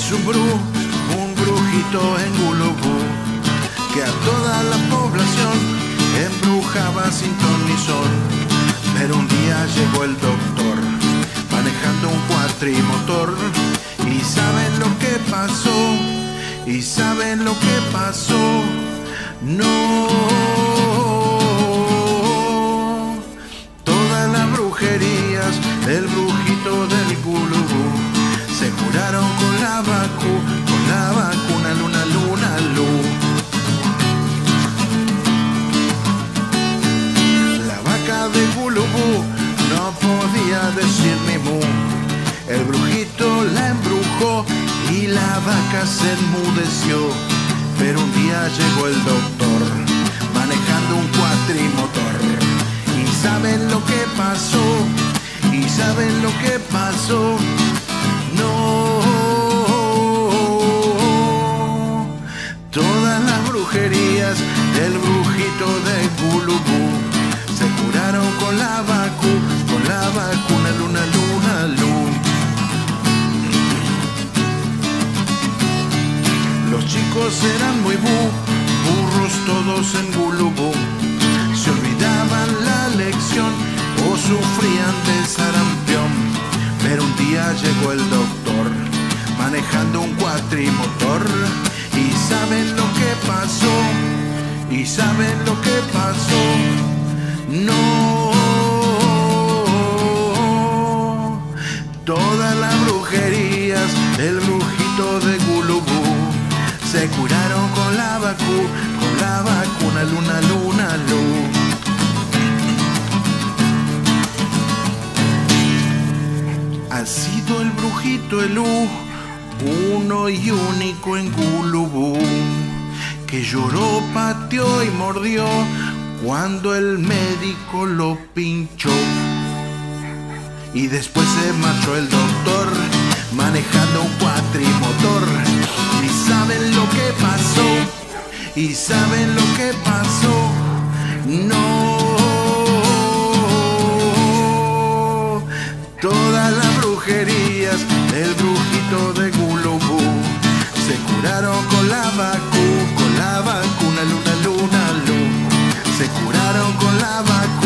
Es un brujito en Gulubú, que a toda la población embrujaba sin ton ni son. Pero un día llegó el doctor, manejando un cuatrimotor, y saben lo que pasó, y saben lo que pasó. No, todas las brujerías del brujito del Gulubú se curaron con la vacuna Luna Luna Lu. La vaca de Gulubú no podía decir mi mu. El brujito la embrujó y la vaca se enmudeció. Pero un día llegó el doctor, manejando un cuatrimotor, y saben lo que pasó, y saben lo que pasó. No, todas las brujerías del brujito de Gulubú se curaron con la vacuna Luna Luna Lu. Los chicos eran muy burros todos en Gulubú, se olvidaban la lección o sufrían de sarampión. Pero un día llegó el doctor, manejando un cuatrimotor, y saben lo que pasó, y saben lo que pasó. No, todas las brujerías del brujito de Gulubú se curaron con la vacuna Luna Luna Lu. Ha sido el brujito Elú, uno y único en Gulubú, que lloró, pateó y mordió cuando el médico lo pinchó. Y después se marchó el doctor, manejando un cuatrimotor. Y saben lo que pasó, y saben lo que pasó. No, todas las brujerías del brujito de Gulubú se curaron con la vacuna Luna Luna Lu. Se curaron con la vacuna